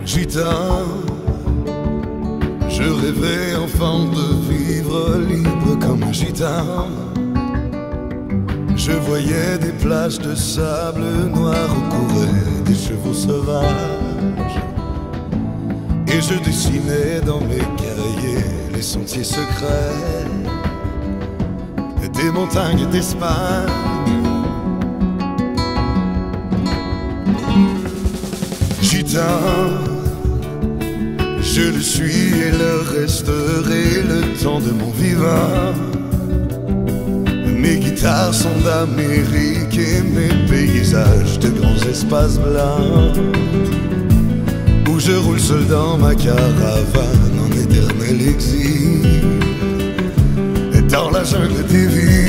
Gitan, je rêvais enfant de vivre libre comme un gitan. Je voyais des plages de sable noir où couraient des chevaux sauvages. Et je dessinais dans mes cahiers les sentiers secrets des montagnes d'Espagne. Gitan, je le suis et le resterai le temps de mon vivant. Mes guitares sont d'Amérique et mes paysages de grands espaces blancs, où je roule seul dans ma caravane en éternel exil, dans la jungle des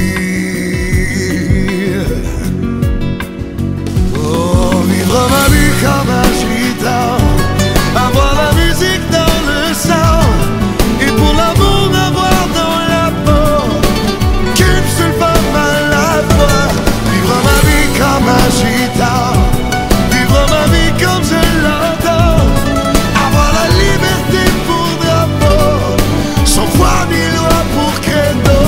villes. Oh, vivre ma vie comme un gitan, avoir la musique dans le sang, et pour l'amour n'avoir dans la peau qu'une seule femme à la fois. Vivre ma vie comme un gitan, vivre ma vie comme je l'entends, avoir la liberté pour drapeau, sans foi ni loi pour credo.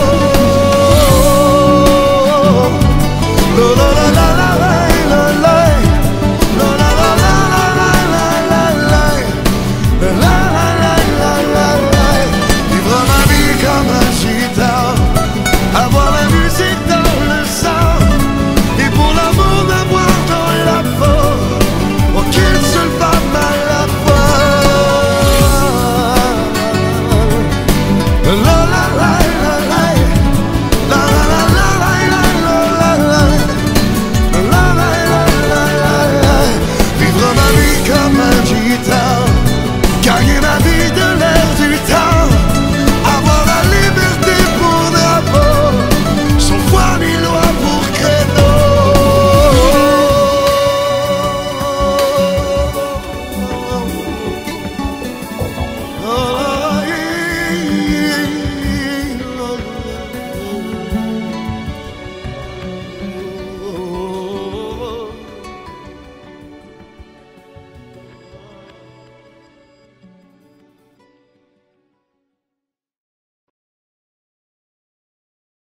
Vivre ma vie comme un